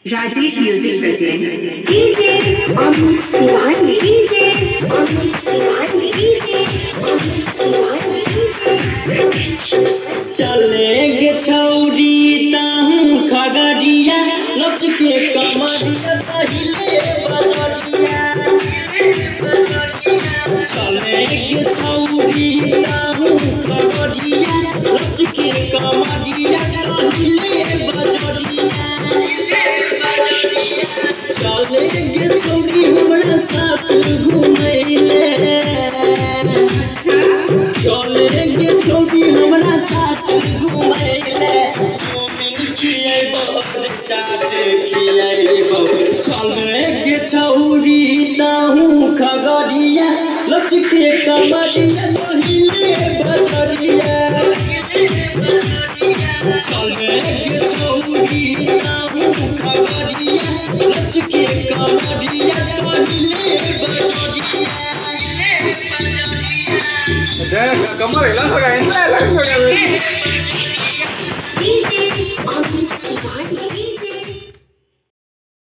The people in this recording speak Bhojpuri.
Rajesh Music presents DJ Amit Tiwari, DJ Amit Tiwari, DJ Amit Tiwari. चलेंगे छौरी ताहू खगड़िया लचके कमरिया पहिले बजरिया चलेंगे छौरी ताहू खगड़िया लचके कमरिया पहिले बजरिया चलेंगे छौरी हमरा साथ घुमैले चलेंगे छौरी हमरा साथ घुमैले चौमिन खियैबो चाट खियैबो चलेंगे छौरी ताहू खगड़िया लचके कमरिया पहिले बजरिया चलेंगे छौरी ताहू खगड़िया लचके कमरिया पहिले बजरिया कमर हिला